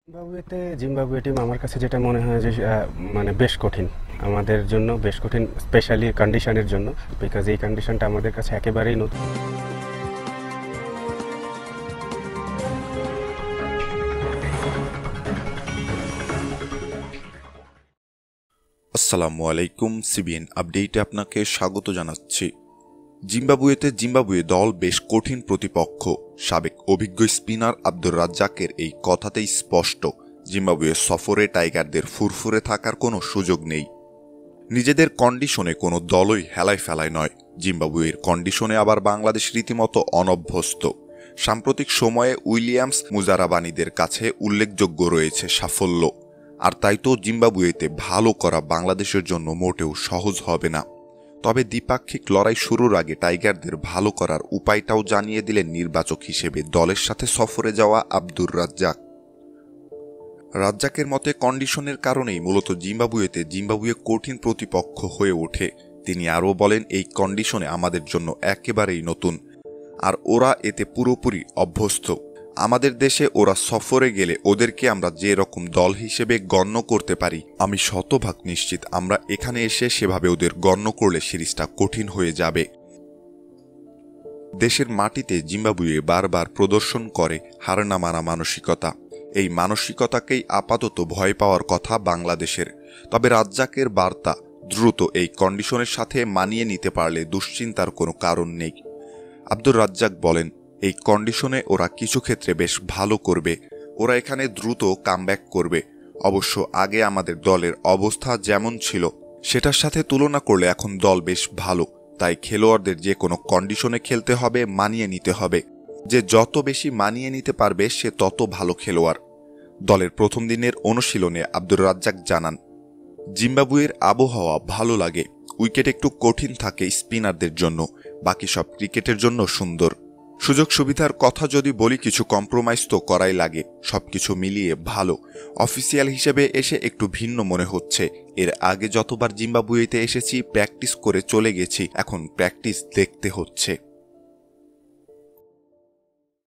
Zimbabwe team আমার কাছে যেটা মনে হয় যে মানে বেশ কঠিন আমাদের জন্য, বেশ কঠিন স্পেশালি কন্ডিশনের জন্য, বিকজ এই কন্ডিশনটা আমাদের কাছে একেবারেই নতুন। আসসালামু আলাইকুম, সিবিএন আপডেটে আপনাকে স্বাগত জানাচ্ছি। জিম্বাবুয়ে দল বেশ কঠিন প্রতিপক্ষ। সাবেক অভিজ্ঞ স্পিনার আব্দুর রাজ্জাকের এই কথাতেই স্পষ্ট, জিম্বাবুয়ে সফরে টাইগারদের ফুরফুরে থাকার কোনো সুযোগ নেই। নিজেদের কন্ডিশনে কোনো দলই হেলায় ফেলায় নয়। জিম্বাবুয়ের কন্ডিশনে আবার বাংলাদেশ রীতিমতো অনভ্যস্ত। সাম্প্রতিক সময়ে উইলিয়ামস মুজারাবানিদের কাছে উল্লেখযোগ্য রয়েছে সাফল্য, আর তাই তো জিম্বাবুয়েতে ভালো করা বাংলাদেশের জন্য মোটেও সহজ হবে না। তবে দ্বিপাক্ষিক লড়াই শুরুর আগে টাইগারদের ভালো করার উপায়টাও জানিয়ে দিলেন নির্বাচক হিসেবে দলের সাথে সফরে যাওয়া আব্দুর রাজ্জাকের মতে কন্ডিশনের কারণেই মূলত জিম্বাবুয়ে কঠিন প্রতিপক্ষ হয়ে ওঠে। তিনি আরও বলেন, এই কন্ডিশনে আমাদের জন্য একেবারেই নতুন, আর ওরা এতে পুরোপুরি অভ্যস্ত। আমাদের দেশে ওরা সফরে গেলে ওদেরকে আমরা যে রকম দল হিসেবে গণ্য করতে পারি, আমি শতভাগ নিশ্চিত আমরা এখানে এসে সেভাবে ওদের গণ্য করলে সিরিজটা কঠিন হয়ে যাবে। দেশের মাটিতে জিম্বাবুয়ে বারবার প্রদর্শন করে হার না মানা মানসিকতা। এই মানসিকতাকেই আপাতত ভয় পাওয়ার কথা বাংলাদেশের। তবে রাজ্জাকের বার্তা, দ্রুত এই কন্ডিশনের সাথে মানিয়ে নিতে পারলে দুশ্চিন্তার কোনো কারণ নেই। আব্দুর রাজ্জাক বলেন, এই কন্ডিশনে ওরা কিছু ক্ষেত্রে বেশ ভালো করবে। ওরা এখানে দ্রুত কামব্যাক করবে। অবশ্য আগে আমাদের দলের অবস্থা যেমন ছিল সেটার সাথে তুলনা করলে এখন দল বেশ ভালো। তাই খেলোয়াড়দের যে কোনো কন্ডিশনে খেলতে হবে, মানিয়ে নিতে হবে। যে যত বেশি মানিয়ে নিতে পারবে সে তত ভালো খেলোয়াড়। দলের প্রথম দিনের অনুশীলনে আব্দুর রাজ্জাক জানান, জিম্বাবুয়ের আবহাওয়া ভালো লাগে। উইকেট একটু কঠিন থাকে স্পিনারদের জন্য, বাকি সব ক্রিকেটের জন্য সুন্দর। সুযোগ সুবিধার কথা যদি বলি, কিছু কম্প্রোমাইজ তো করাই লাগে। সবকিছু মিলিয়ে ভালো। অফিসিয়াল হিসেবে এসে একটু ভিন্ন মনে হচ্ছে। এর আগে যতবার জিম্বাবুয়েতে এসেছি প্র্যাকটিস করে চলে গেছি, এখন প্র্যাকটিস দেখতে হচ্ছে।